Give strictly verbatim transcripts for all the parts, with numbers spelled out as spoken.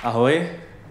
Ahoj.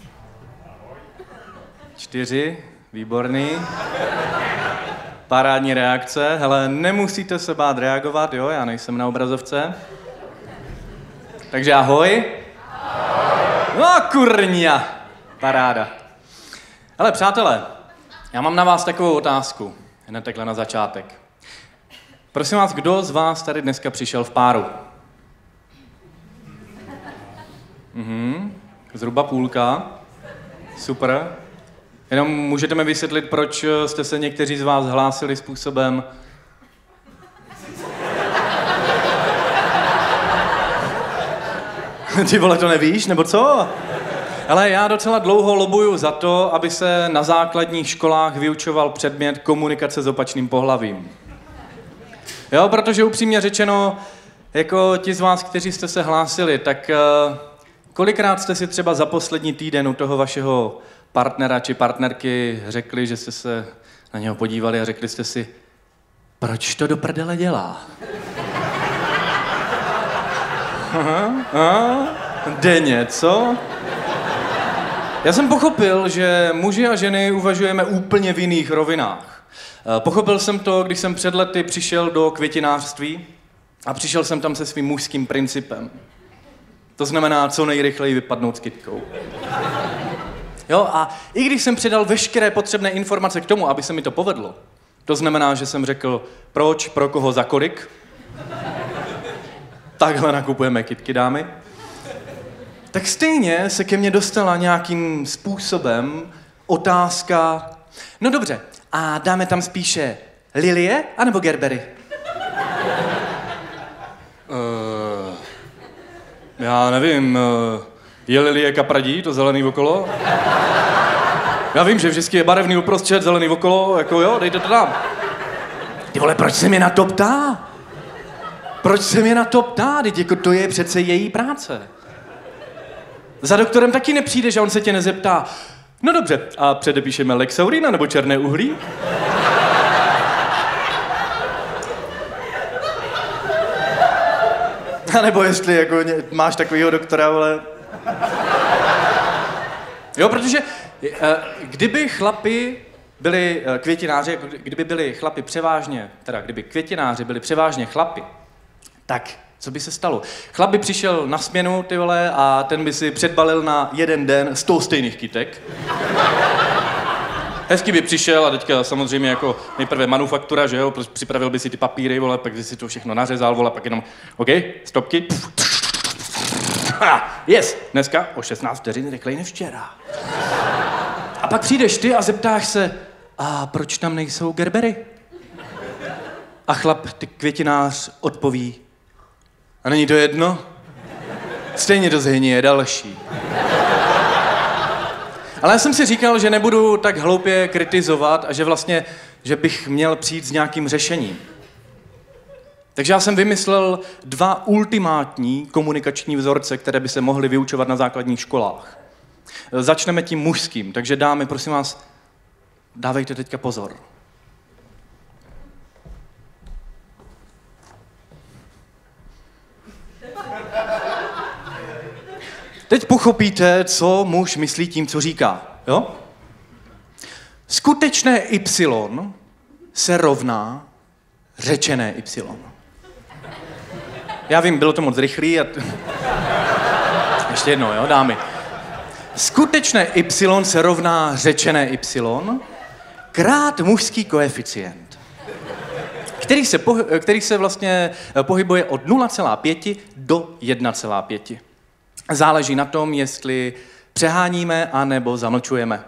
Čtyři, výborný. Parádní reakce. Hele, nemusíte se bát reagovat, jo, já nejsem na obrazovce. Takže ahoj. Ahoj. No kurňa. Paráda. Hele, přátelé, já mám na vás takovou otázku. Hned takhle na začátek. Prosím vás, kdo z vás tady dneska přišel v páru? Mhm, zhruba půlka. Super. Jenom můžete mi vysvětlit, proč jste se někteří z vás hlásili způsobem... Ty vole, to nevíš, nebo co? Ale já docela dlouho lobuju za to, aby se na základních školách vyučoval předmět komunikace s opačným pohlavím. Jo, protože upřímně řečeno, jako ti z vás, kteří jste se hlásili, tak uh, kolikrát jste si třeba za poslední týden u toho vašeho partnera či partnerky řekli, že jste se na něho podívali a řekli jste si, proč to do prdele dělá? Aha, aha, denně, co? Já jsem pochopil, že muži a ženy uvažujeme úplně v jiných rovinách. Pochopil jsem to, když jsem před lety přišel do květinářství a přišel jsem tam se svým mužským principem. To znamená, co nejrychleji vypadnout s kytkou. Jo, a i když jsem předal veškeré potřebné informace k tomu, aby se mi to povedlo, to znamená, že jsem řekl, proč, pro koho, za kolik, takhle nakupujeme kytky, dámy, tak stejně se ke mně dostala nějakým způsobem otázka, no dobře, a dáme tam spíše lilie anebo gerbery? Uh, já nevím, uh, je lilie kapradí, to zelený okolo? Já vím, že vždycky je barevný uprostřed, zelený okolo, jako jo, dejte to tam. Ty vole, proč se mě na to ptá? Proč se mě na to ptá? Teď jako to je přece její práce. Za doktorem taky nepřijdeš a on se tě nezeptá. No dobře, a předepíšeme Lexaurina nebo černé uhlí? A nebo jestli jako máš takovýho doktora, ale... Jo, protože kdyby chlapi byli květináři, kdyby byli chlapi převážně, teda kdyby květináři byli převážně chlapi, tak co by se stalo? Chlap by přišel na směnu, ty vole, a ten by si předbalil na jeden den sto stejných kytek. Hezky by přišel a teďka samozřejmě jako nejprve manufaktura, že jo, připravil by si ty papíry, vole, pak by si to všechno nařezal, vole, pak jenom, OK, stopky. Yes, dneska o šestnáct vteřin rychleji než včera. A pak přijdeš ty a zeptáš se, a proč tam nejsou gerbery? A chlap, ty květinář, odpoví, a není to jedno? Stejně to zhyní je další. Ale já jsem si říkal, že nebudu tak hloupě kritizovat a že vlastně, že bych měl přijít s nějakým řešením. Takže já jsem vymyslel dva ultimátní komunikační vzorce, které by se mohly vyučovat na základních školách. Začneme tím mužským, takže dámy, prosím vás, dávejte teďka pozor. Teď pochopíte, co muž myslí tím, co říká, jo? Skutečné Y se rovná řečené Y. Já vím, bylo to moc rychlý a... T... Ještě jednou, jo, dámy. Skutečné Y se rovná řečené Y krát mužský koeficient, který se, pohy... který se vlastně pohybuje od nula celá pět do jedna celá pět. Záleží na tom, jestli přeháníme, anebo zamlčujeme.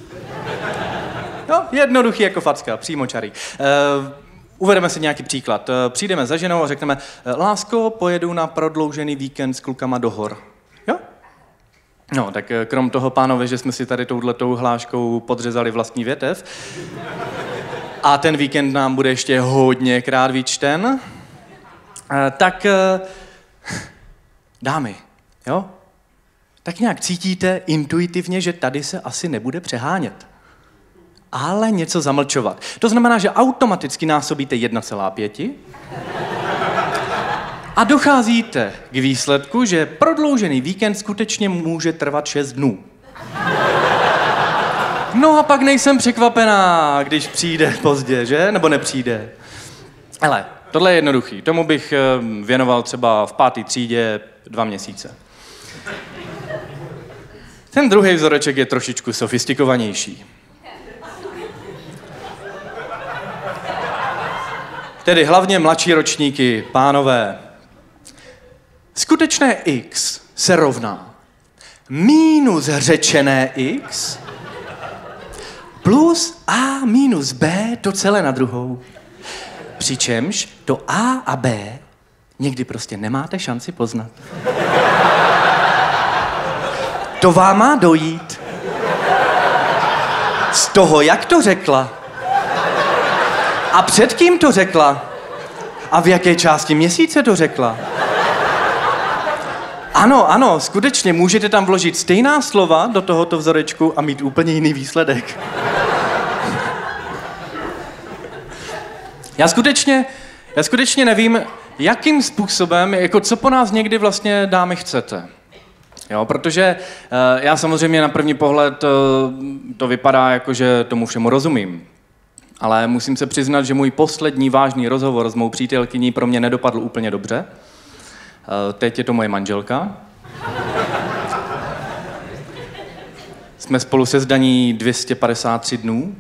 No, jednoduchý jako facka, přímočarý. Uh, uvedeme si nějaký příklad. Uh, přijdeme za ženou a řekneme, lásko, pojedu na prodloužený víkend s klukama do hor. Jo? No, tak krom toho, pánové, že jsme si tady touhletou hláškou podřezali vlastní větev, a ten víkend nám bude ještě hodněkrát vyčten, uh, tak uh, dámy, jo? Tak nějak cítíte intuitivně, že tady se asi nebude přehánět. Ale něco zamlčovat. To znamená, že automaticky násobíte jedna celá pět A docházíte k výsledku, že prodloužený víkend skutečně může trvat šest dnů. No a pak nejsem překvapená, když přijde pozdě, že? Nebo nepřijde. Hele, tohle je jednoduchý. Tomu bych věnoval třeba v páté třídě dva měsíce. Ten druhý vzoreček je trošičku sofistikovanější. Tedy hlavně mladší ročníky, pánové. Skutečné x se rovná minus řečené x plus a minus b to celé na druhou. Přičemž to a a b někdy prostě nemáte šanci poznat. To vám má dojít z toho, jak to řekla a před kým to řekla a v jaké části měsíce to řekla. Ano, ano, skutečně můžete tam vložit stejná slova do tohoto vzorečku a mít úplně jiný výsledek. Já skutečně, já skutečně nevím, jakým způsobem, jako co po nás někdy vlastně, dámy, chcete. Jo, protože uh, já samozřejmě na první pohled uh, to vypadá jako, že tomu všemu rozumím. Ale musím se přiznat, že můj poslední vážný rozhovor s mou přítelkyní pro mě nedopadl úplně dobře. Uh, teď je to moje manželka. Jsme spolu se zdaní dvě stě padesát tři dnů.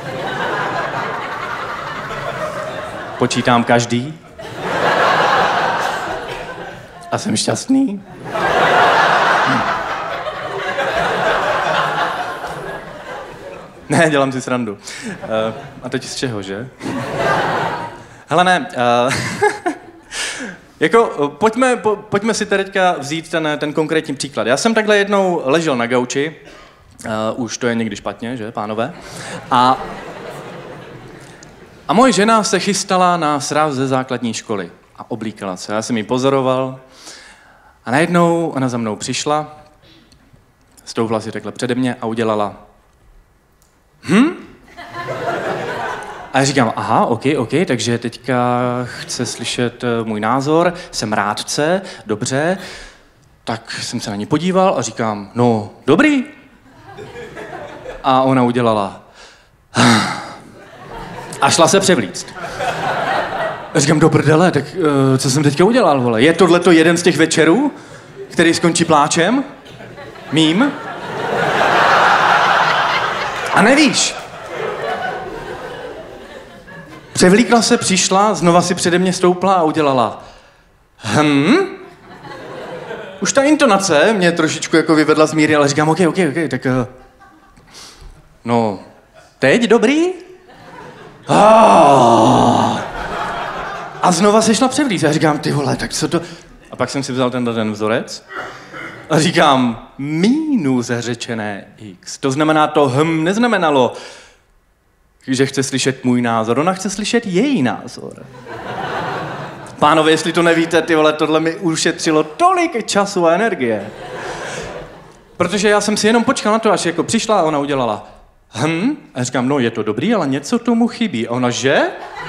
Počítám každý. A jsem šťastný. Hm. Ne, dělám si srandu. Uh, a teď z čeho, že? Hele, ne. Uh, jako, pojďme, po, pojďme si teďka vzít ten, ten konkrétní příklad. Já jsem takhle jednou ležel na gauči. Uh, už to je někdy špatně, že, pánové? A, a moje žena se chystala na sraz ze základní školy a oblíkala se. Já jsem ji pozoroval a najednou ona za mnou přišla, stoupla si takhle přede mě a udělala hm? A já říkám, aha, ok, ok, takže teďka chce slyšet můj názor, jsem rádce, dobře, tak jsem se na ní podíval a říkám, no, dobrý. A ona udělala a šla se převlíct. A říkám, do prdele, tak uh, co jsem teďka udělal, vole? Je tohleto jeden z těch večerů, který skončí pláčem? Mým? A nevíš. Převlíkla se, přišla, znova si přede mě stoupla a udělala hm? Už ta intonace mě trošičku jako vyvedla z míry, ale říkám, ok, ok, ok, tak uh, no, teď dobrý? Oh. A znova se šla převlíct. A říkám, ty vole, tak co to... A pak jsem si vzal tenhle ten vzorec a říkám, minus řečené x. To znamená, to hm neznamenalo, že chce slyšet můj názor. Ona chce slyšet její názor. Pánové, jestli to nevíte, ty vole, tohle mi ušetřilo tolik času a energie. Protože já jsem si jenom počkal na to, až jako přišla a ona udělala hm? A říkám, no je to dobrý, ale něco tomu chybí. A ona, že?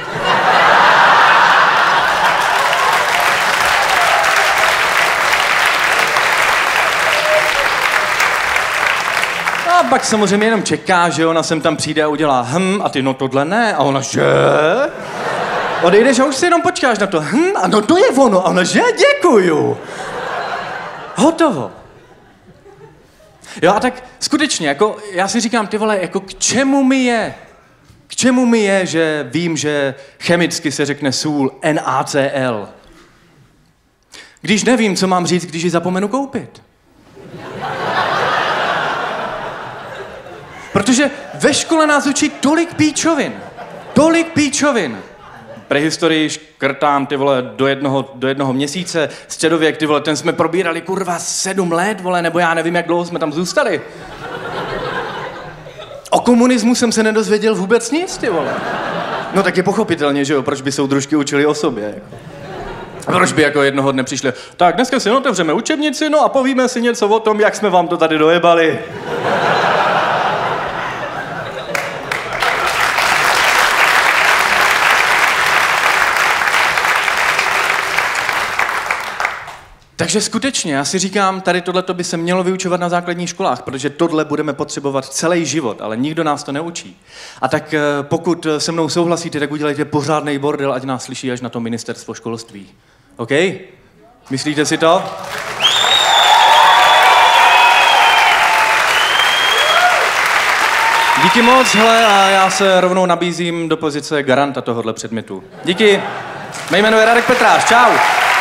A pak samozřejmě jenom čeká, že ona sem tam přijde a udělá hm, a ty, no tohle ne. A ona, že? Odejdeš a už si jenom počkáš na to hm, a no to je ono. A ona, že? Děkuju. Hotovo. Jo, a tak skutečně, jako já si říkám, ty vole, jako k čemu mi je? K čemu mi je, že vím, že chemicky se řekne sůl NaCl? Když nevím, co mám říct, když ji zapomenu koupit. Protože ve škole nás učí tolik píčovin. Tolik píčovin. Prehistorii škrtám, ty vole, do jednoho, do jednoho měsíce. Středověk, ty vole, ten jsme probírali, kurva, sedm let, vole, nebo já nevím, jak dlouho jsme tam zůstali. O komunismu jsem se nedozvěděl vůbec nic, ty vole. No tak je pochopitelně, že jo, proč by soudružky učili o sobě, jako. A proč by jako jednoho dne přišli, tak dneska si otevřeme učebnici, no a povíme si něco o tom, jak jsme vám to tady dojebali. Takže skutečně, já si říkám, tady tohleto by se mělo vyučovat na základních školách, protože tohle budeme potřebovat celý život, ale nikdo nás to neučí. A tak pokud se mnou souhlasíte, tak udělejte pořádnej bordel, ať nás slyší až na to ministerstvo školství. OK? Myslíte si to? Díky moc, hele, a já se rovnou nabízím do pozice garanta tohohle předmětu. Díky. Mé jméno je Radek Petráš, čau.